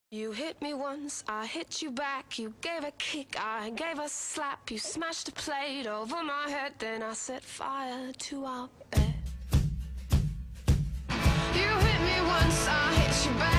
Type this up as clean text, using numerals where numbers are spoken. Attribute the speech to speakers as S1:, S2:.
S1: You hit me once, I hit you back. You gave a kick, I gave a slap. You smashed a plate over my head, then I set fire to our bed. You hit me once, I hit you back.